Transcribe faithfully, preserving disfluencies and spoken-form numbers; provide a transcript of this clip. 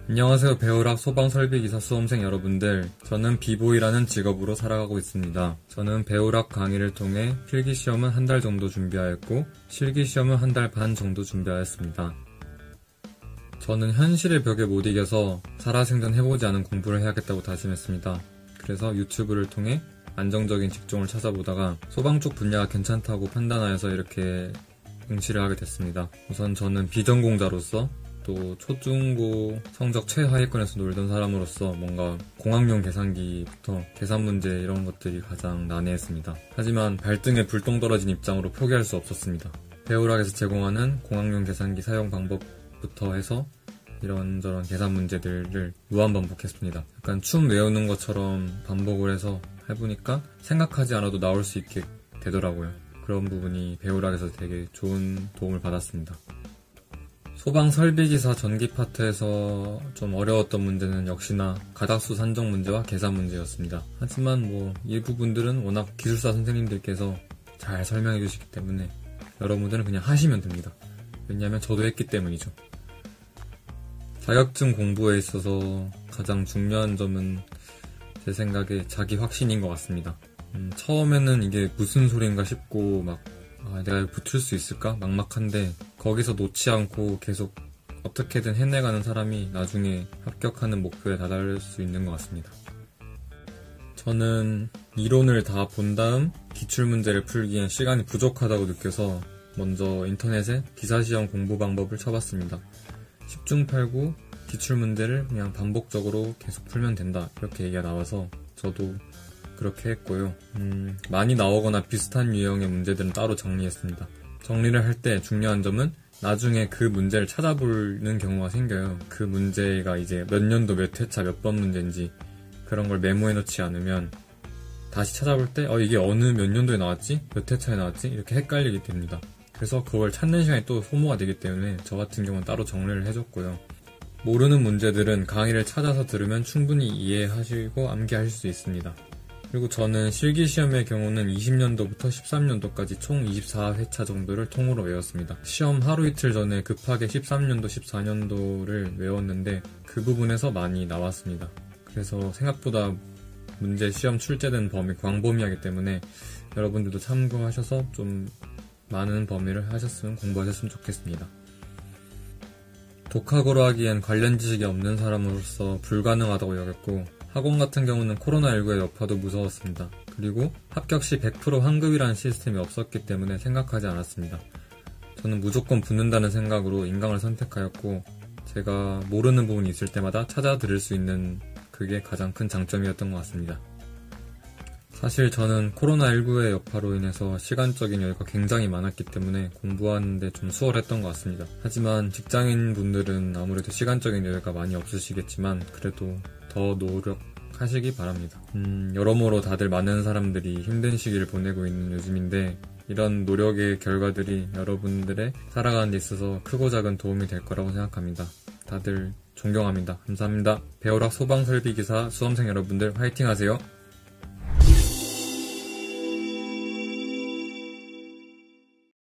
안녕하세요. 배우락 소방설비기사 수험생 여러분들. 저는 비보이라는 직업으로 살아가고 있습니다. 저는 배우락 강의를 통해 필기시험은 한 달 정도 준비하였고 실기시험은 한 달 반 정도 준비하였습니다. 저는 현실의 벽에 못 이겨서 살아생전 해보지 않은 공부를 해야겠다고 다짐했습니다. 그래서 유튜브를 통해 안정적인 직종을 찾아보다가 소방 쪽 분야가 괜찮다고 판단하여서 이렇게 응시를 하게 됐습니다. 우선 저는 비전공자로서 또 초중고 성적 최하위권에서 놀던 사람으로서 뭔가 공학용 계산기부터 계산 문제 이런 것들이 가장 난해했습니다. 하지만 발등에 불똥 떨어진 입장으로 포기할 수 없었습니다. 배우락에서 제공하는 공학용 계산기 사용 방법부터 해서 이런저런 계산 문제들을 무한반복했습니다. 약간 춤 외우는 것처럼 반복을 해서 해보니까 생각하지 않아도 나올 수 있게 되더라고요. 그런 부분이 배우락에서 되게 좋은 도움을 받았습니다. 소방 설비기사 전기 파트에서 좀 어려웠던 문제는 역시나 가닥수 산정 문제와 계산 문제였습니다. 하지만 뭐 이 부분들은 워낙 기술사 선생님들께서 잘 설명해 주시기 때문에 여러분들은 그냥 하시면 됩니다. 왜냐하면 저도 했기 때문이죠. 자격증 공부에 있어서 가장 중요한 점은 제 생각에 자기 확신인 것 같습니다. 음, 처음에는 이게 무슨 소린가 싶고 막 아, 내가 붙을 수 있을까? 막막한데 거기서 놓지 않고 계속 어떻게든 해내가는 사람이 나중에 합격하는 목표에 다다를 수 있는 것 같습니다. 저는 이론을 다 본 다음 기출문제를 풀기엔 시간이 부족하다고 느껴서 먼저 인터넷에 기사시험 공부 방법을 쳐봤습니다. 십중팔구 기출문제를 그냥 반복적으로 계속 풀면 된다 이렇게 얘기가 나와서 저도 그렇게 했고요. 음, 많이 나오거나 비슷한 유형의 문제들은 따로 정리했습니다. 정리를 할 때 중요한 점은 나중에 그 문제를 찾아보는 경우가 생겨요. 그 문제가 이제 몇 년도 몇 회차 몇 번 문제인지 그런 걸 메모해 놓지 않으면 다시 찾아볼 때 어 이게 어느 몇 년도에 나왔지? 몇 회차에 나왔지? 이렇게 헷갈리게 됩니다. 그래서 그걸 찾는 시간이 또 소모가 되기 때문에 저 같은 경우는 따로 정리를 해줬고요. 모르는 문제들은 강의를 찾아서 들으면 충분히 이해하시고 암기하실 수 있습니다. 그리고 저는 실기시험의 경우는 이십 년도부터 십삼 년도까지 총 이십사 회차 정도를 통으로 외웠습니다. 시험 하루 이틀 전에 급하게 십삼 년도, 십사 년도를 외웠는데 그 부분에서 많이 나왔습니다. 그래서 생각보다 문제 시험 출제된 범위 광범위하기 때문에 여러분들도 참고하셔서 좀 많은 범위를 하셨으면 공부하셨으면 좋겠습니다. 독학으로 하기엔 관련 지식이 없는 사람으로서 불가능하다고 여겼고 학원 같은 경우는 코로나십구의 여파도 무서웠습니다. 그리고 합격 시 백 퍼센트 환급이라는 시스템이 없었기 때문에 생각하지 않았습니다. 저는 무조건 붙는다는 생각으로 인강을 선택하였고 제가 모르는 부분이 있을 때마다 찾아 들을 수 있는 그게 가장 큰 장점이었던 것 같습니다. 사실 저는 코로나십구의 여파로 인해서 시간적인 여유가 굉장히 많았기 때문에 공부하는데 좀 수월했던 것 같습니다. 하지만 직장인분들은 아무래도 시간적인 여유가 많이 없으시겠지만 그래도 더 노력하시기 바랍니다. 음, 여러모로 다들 많은 사람들이 힘든 시기를 보내고 있는 요즘인데 이런 노력의 결과들이 여러분들의 살아가는 데 있어서 크고 작은 도움이 될 거라고 생각합니다. 다들 존경합니다. 감사합니다. 배우락 소방설비기사 수험생 여러분들 화이팅 하세요.